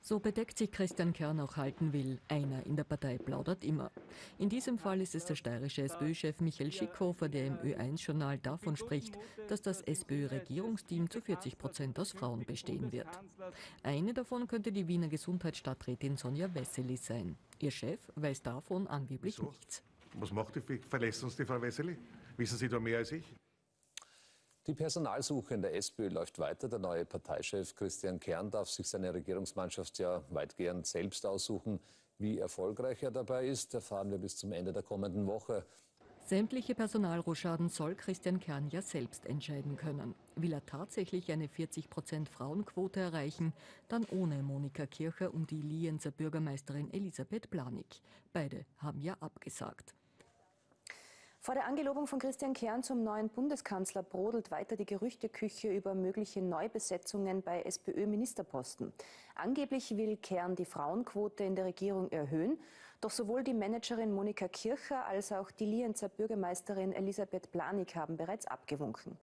So bedeckt sich Christian Kern auch halten will. Einer in der Partei plaudert immer. In diesem Fall ist es der steirische SPÖ-Chef Michael Schickhofer, der im Ö1-Journal davon spricht, dass das SPÖ-Regierungsteam zu 40% aus Frauen bestehen wird. Eine davon könnte die Wiener Gesundheitsstadträtin Sonja Wessely sein. Ihr Chef weiß davon angeblich Wieso? nichts. Was macht die? Verlässt uns die Frau Wessely? Wissen Sie da mehr als ich? Die Personalsuche in der SPÖ läuft weiter. Der neue Parteichef Christian Kern darf sich seine Regierungsmannschaft ja weitgehend selbst aussuchen. Wie erfolgreich er dabei ist, erfahren wir bis zum Ende der kommenden Woche. Sämtliche Personalrochaden soll Christian Kern ja selbst entscheiden können. Will er tatsächlich eine 40% Frauenquote erreichen, dann ohne Monika Kircher und die Lienzer Bürgermeisterin Elisabeth Planig. Beide haben ja abgesagt. Vor der Angelobung von Christian Kern zum neuen Bundeskanzler brodelt weiter die Gerüchteküche über mögliche Neubesetzungen bei SPÖ-Ministerposten. Angeblich will Kern die Frauenquote in der Regierung erhöhen, doch sowohl die Managerin Monika Kircher als auch die Lienzer Bürgermeisterin Elisabeth Planig haben bereits abgewunken.